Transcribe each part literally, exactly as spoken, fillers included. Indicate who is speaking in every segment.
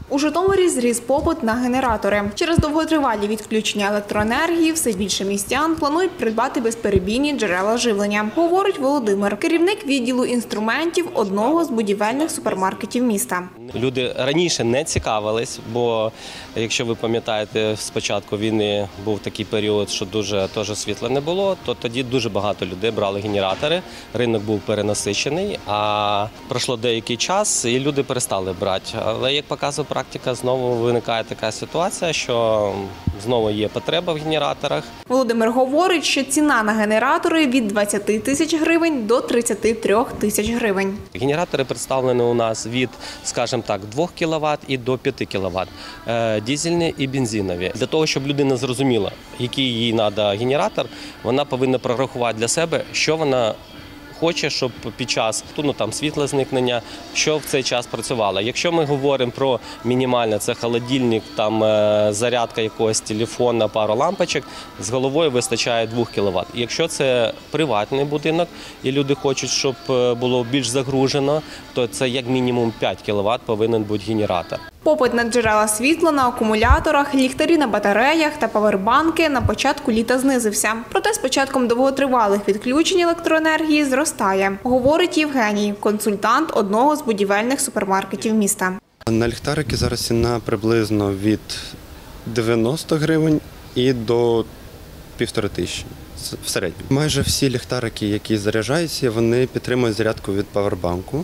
Speaker 1: У Житомирі зріс попит на генератори. Через довготривалі відключення електроенергії все більше містян планують придбати безперебійні джерела живлення, говорить Володимир, керівник відділу інструментів одного з будівельних супермаркетів міста.
Speaker 2: Люди раніше не цікавились, бо, якщо ви пам'ятаєте, з початку війни був такий період, що дуже теж світла не було, то тоді дуже багато людей брали генератори, ринок був перенасичений, а пройшло деякий час і люди перестали брати. Але, як показує практика, знову виникає така ситуація, що знову є потреба в генераторах.
Speaker 1: Володимир говорить, що ціна на генератори від двадцяти тисяч гривень до тридцяти трьох тисяч гривень.
Speaker 2: Генератори представлені у нас від, скажімо так, двох кіловат і до п'яти кіловат. Дизельні і бензинові. Для того, щоб людина зрозуміла, який їй треба генератор, вона повинна прорахувати для себе, що вона хоче, щоб під час ну, там, світлозникнення, що в цей час працювало. Якщо ми говоримо про мінімальне, це холодильник, там, зарядка якогось телефона, пару лампочок, з головою вистачає двох кіловат. Якщо це приватний будинок і люди хочуть, щоб було більш загружено, то це як мінімум п'ять кіловат повинен бути генератор.
Speaker 1: Попит на джерела світла на акумуляторах, ліхтарі на батареях та павербанки на початку літа знизився. Проте з початком довготривалих відключень електроенергії зростає, говорить Євгеній, консультант одного з будівельних супермаркетів міста.
Speaker 3: На ліхтарики зараз ціна приблизно від дев'яноста гривень і до півтори тисячі в середньому. Майже всі ліхтарики, які заряджаються, вони підтримують зарядку від павербанку.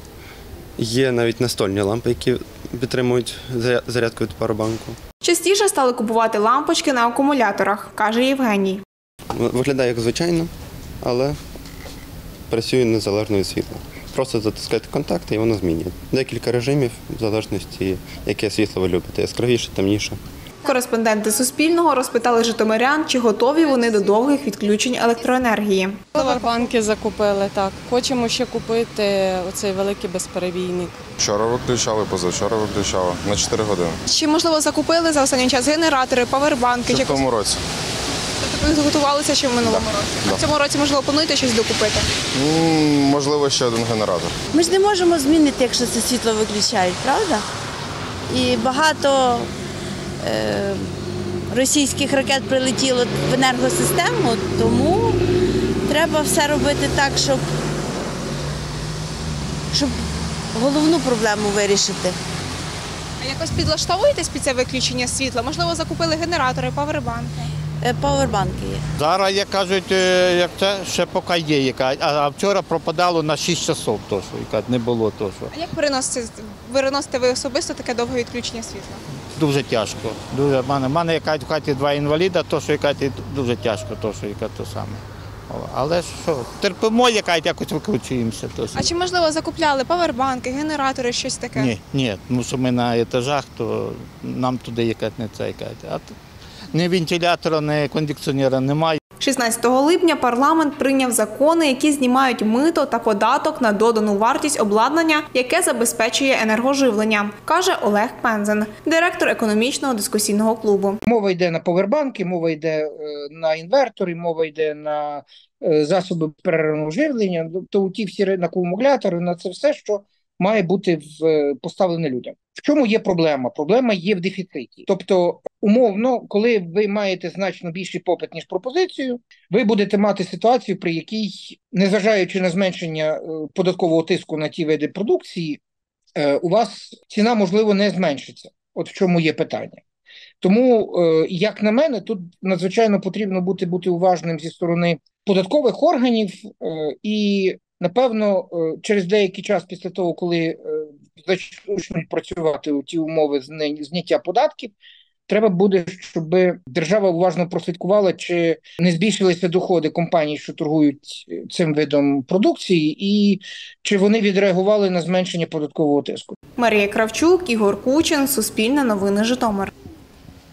Speaker 3: Є навіть настольні лампи, які підтримують зарядку від павербанку.
Speaker 1: Частіше стали купувати лампочки на акумуляторах, каже Євгеній.
Speaker 3: Виглядає як звичайно, але працює незалежно від світла. Просто затискаєте контакти і воно змінює. Декілька режимів, в залежності, яке світло ви любите, яскравіше, темніше.
Speaker 1: Кореспонденти Суспільного розпитали житомирян, чи готові вони до довгих відключень електроенергії.
Speaker 4: Павербанки закупили, так. Хочемо ще купити оцей великий безперебійник.
Speaker 5: Вчора виключали, позавчора виключали на чотири години.
Speaker 1: Чи, можливо, закупили за останній час генератори, павербанки?
Speaker 5: Ще в тому році.
Speaker 1: Тобто ви готувалися ще в минулому
Speaker 5: Да.
Speaker 1: році?
Speaker 5: Да.
Speaker 1: А в цьому році, можливо, плануєте щось докупити?
Speaker 5: М, Можливо, ще один генератор.
Speaker 6: Ми ж не можемо змінити, якщо це світло виключають, правда? І багато е, російських ракет прилетіло в енергосистему, тому треба все робити так, щоб, щоб головну проблему вирішити.
Speaker 1: А якось підлаштовуєтесь під це виключення світла? Можливо, закупили генератори, павербанки?
Speaker 6: Е, Павербанки є.
Speaker 7: Зараз, як кажуть, як це, ще поки є, яка, а вчора пропадало на шість часов, то, що, яка, не було то, що.
Speaker 1: А як переносите, переносите ви особисто таке довге відключення світла?
Speaker 7: Дуже тяжко. Дуже, в мене, в мене яка в хаті два інваліда, то, що яка, дуже тяжко, то, що яка, то саме. Але що, терпимо, яка, якось викручуємося. То,
Speaker 1: А чи, можливо, закупляли павербанки, генератори, щось таке?
Speaker 7: Ні, ні, тому що ми на етажах, то нам туди яка не це, яка. А ні вентилятора, ні кондиціонера немає.
Speaker 1: шістнадцятого липня парламент прийняв закони, які знімають мито та податок на додану вартість обладнання, яке забезпечує енергоживлення, каже Олег Пензен, директор економічного дискусійного клубу.
Speaker 8: Мова йде на повербанки, мова йде на інвертори, мова йде на засоби переривного живлення, тобто ті всі на акумулятори, на це все, що має бути поставлене людям. В чому є проблема? Проблема є в дефіциті. Тобто, умовно, коли ви маєте значно більший попит, ніж пропозицію, ви будете мати ситуацію, при якій, незважаючи на зменшення податкового тиску на ті види продукції, у вас ціна, можливо, не зменшиться. От в чому є питання. Тому, як на мене, тут надзвичайно потрібно бути, бути уважним зі сторони податкових органів і, напевно, через деякий час після того, коли почнуть працювати ті умови зняття податків, треба буде, щоб держава уважно прослідкувала, чи не збільшилися доходи компаній, що торгують цим видом продукції, і чи вони відреагували на зменшення податкового тиску.
Speaker 1: Марія Кравчук, Ігор Кучин, Суспільне новини, Житомир.